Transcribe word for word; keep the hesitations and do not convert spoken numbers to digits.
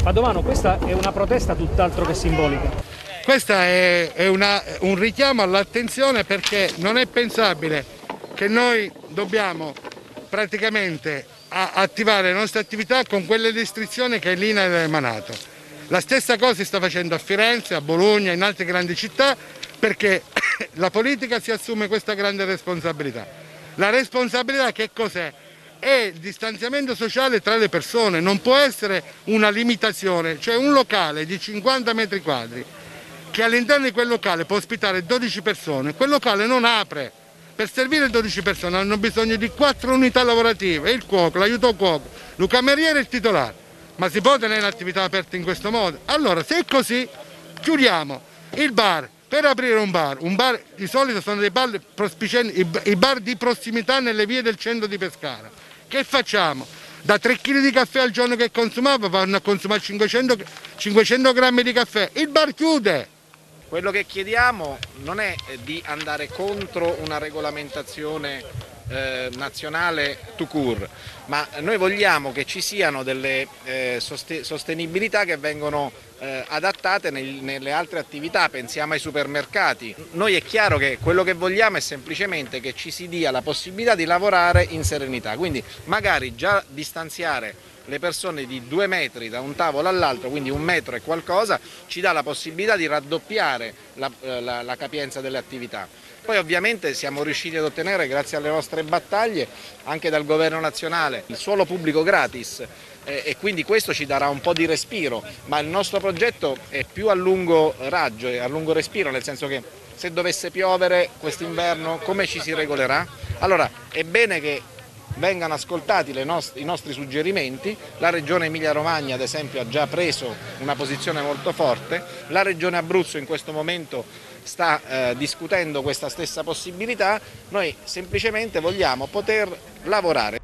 Padovano, questa è una protesta tutt'altro che simbolica. Questo è, è una, un richiamo all'attenzione, perché non è pensabile che noi dobbiamo praticamente a, attivare le nostre attività con quelle restrizioni che l'I N A ha emanato. La stessa cosa si sta facendo a Firenze, a Bologna, in altre grandi città, perché la politica si assume questa grande responsabilità. La responsabilità che cos'è? È il distanziamento sociale tra le persone, non può essere una limitazione, cioè un locale di cinquanta metri quadri che all'interno di quel locale può ospitare dodici persone, quel locale non apre. Per servire dodici persone hanno bisogno di quattro unità lavorative, il cuoco, l'aiuto cuoco, il cameriere e il titolare. Ma si può tenere l'attività aperta in questo modo? Allora, se è così, chiudiamo il bar. Per aprire un bar, un bar di solito sono dei bar prospicenti, i bar di prossimità nelle vie del centro di Pescara. Che facciamo? Da tre chili di caffè al giorno che consumava vanno a consumare cinquecento, cinquecento grammi di caffè. Il bar chiude. Quello che chiediamo non è di andare contro una regolamentazione eh, nazionale tout court, ma noi vogliamo che ci siano delle eh, sostenibilità che vengono eh, adattate nel, nelle altre attività, pensiamo ai supermercati. Noi è chiaro che quello che vogliamo è semplicemente che ci si dia la possibilità di lavorare in serenità, quindi magari già distanziare le persone di due metri da un tavolo all'altro, quindi un metro e qualcosa, ci dà la possibilità di raddoppiare la, la, la capienza delle attività. Poi ovviamente siamo riusciti ad ottenere, grazie alle nostre battaglie, anche dal governo nazionale, il suolo pubblico gratis eh, e quindi questo ci darà un po' di respiro, ma il nostro progetto è più a lungo raggio e a lungo respiro, nel senso che se dovesse piovere quest'inverno come ci si regolerà? Allora è bene che vengano ascoltati le nost- i nostri suggerimenti. La Regione Emilia-Romagna ad esempio ha già preso una posizione molto forte, la Regione Abruzzo in questo momento sta eh, discutendo questa stessa possibilità, noi semplicemente vogliamo poter lavorare.